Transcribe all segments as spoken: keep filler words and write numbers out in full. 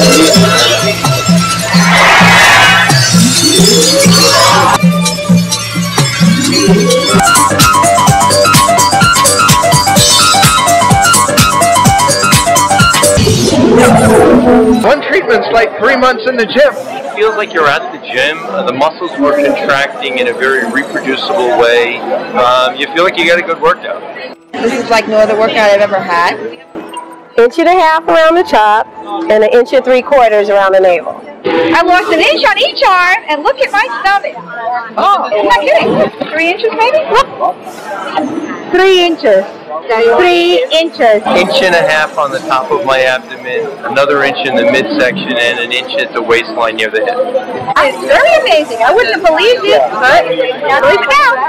One treatment's like three months in the gym. It feels like you're at the gym. Uh, the muscles were contracting in a very reproducible way. Um, you feel like you got a good workout. This is like no other workout I've ever had. Inch and a half around the top and an inch and three quarters around the navel. I lost an inch on each arm, and look at my stomach. Oh, I'm not kidding. Three inches maybe? Three inches. Three inches. Inch and a half on the top of my abdomen, another inch in the midsection, and an inch at the waistline near the hip. It's very amazing. I wouldn't have believed it, but I believe it now.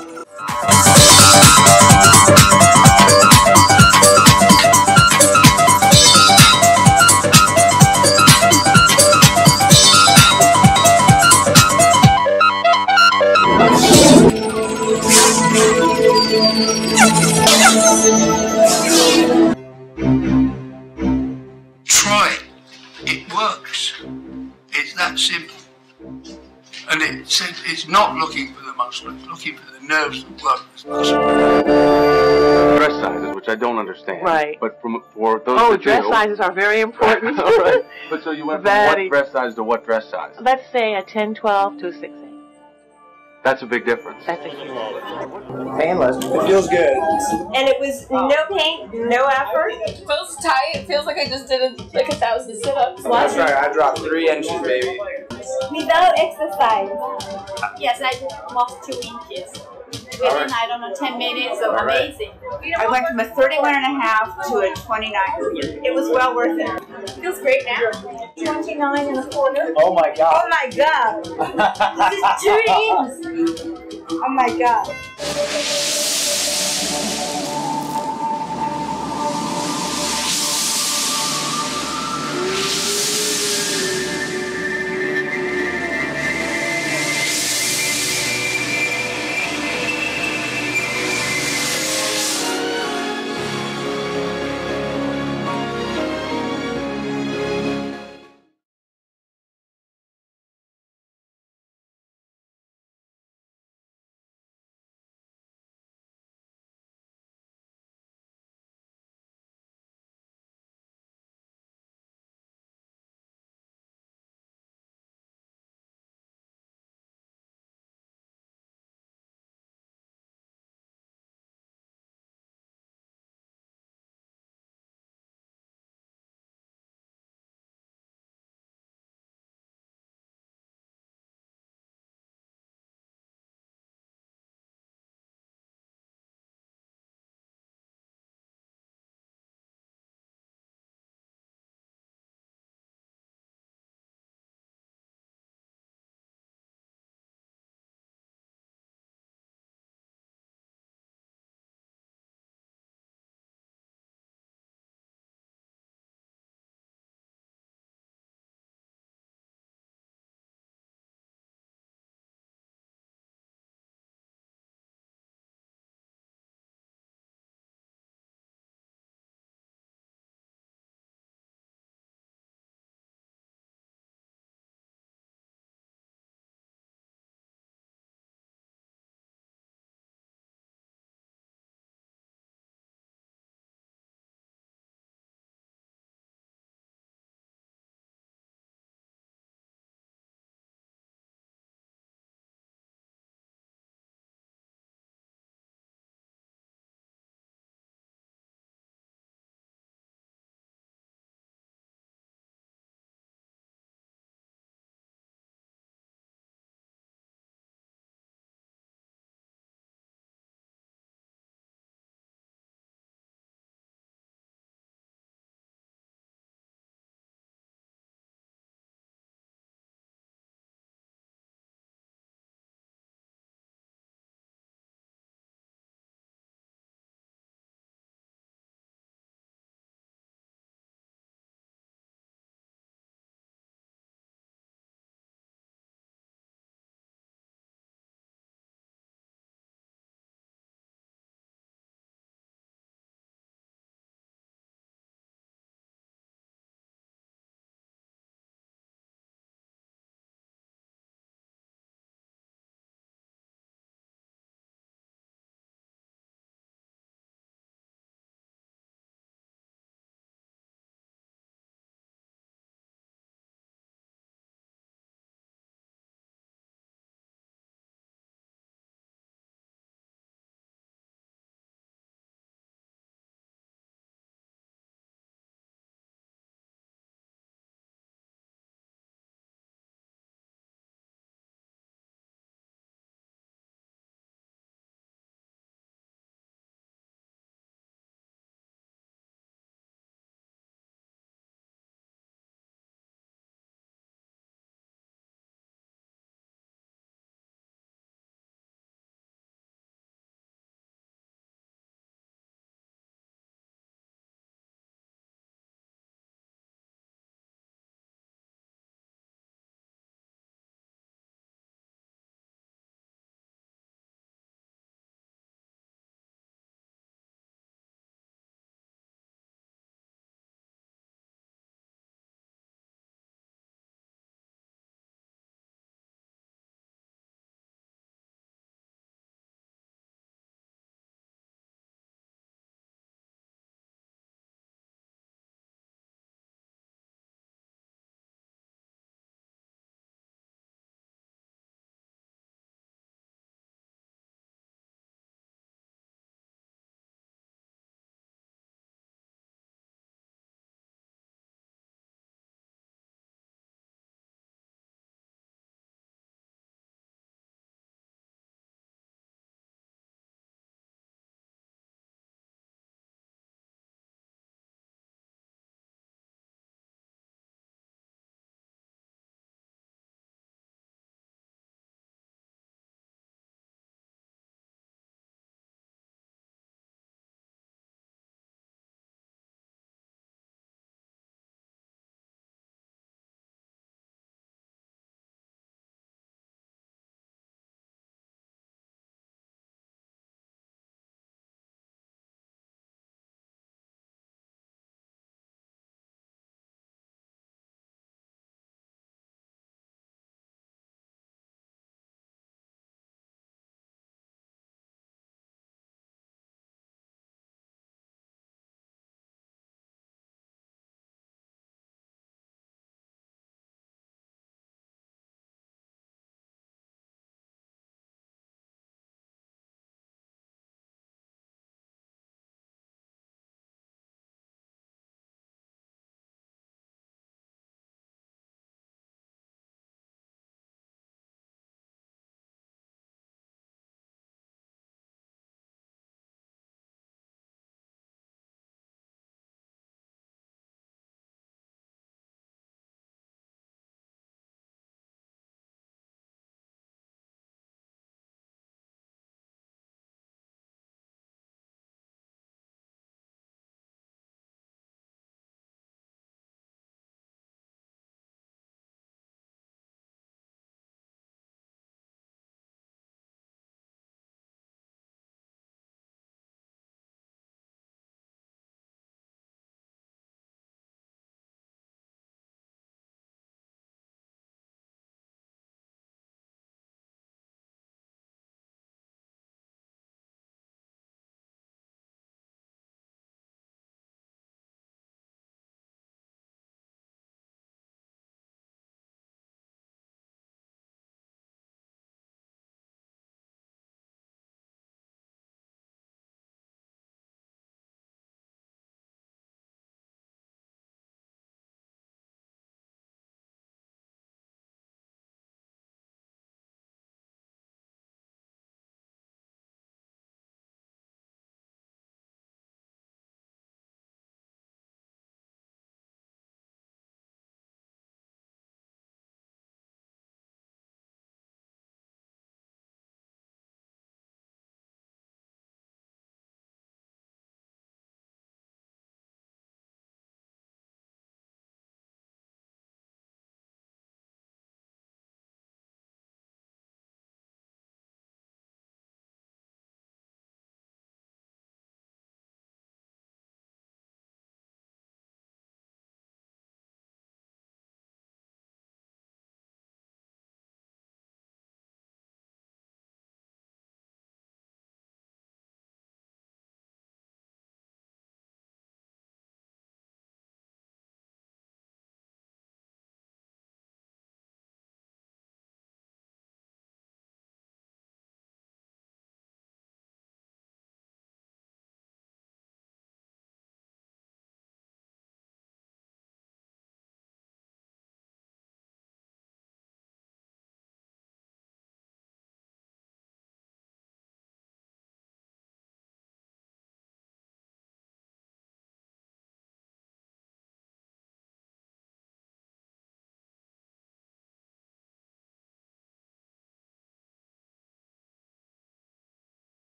Try it. It works. It's that simple. And it said it's not looking for the muscle, it's looking for the nerves that work as muscle. Dress sizes, which I don't understand. Right. But from for those Oh, that dress do, sizes are very important. All right. But so you went from Very. what dress size to what dress size? Let's say a ten twelve to a six eight. That's a big difference. That's a huge Painless. It feels good. And it was no pain, no effort. It feels tight. It feels like I just did a, like a thousand sit-ups. That's right. I dropped three inches, baby. Without exercise. Yes, I lost two inches. Within, I don't know, ten minutes, so amazing. I went from a thirty-one and a half to a twenty-nine. It was well worth it. It feels great now. twenty-nine and a quarter. Oh my God. Oh my God. This is two inches. Oh my God.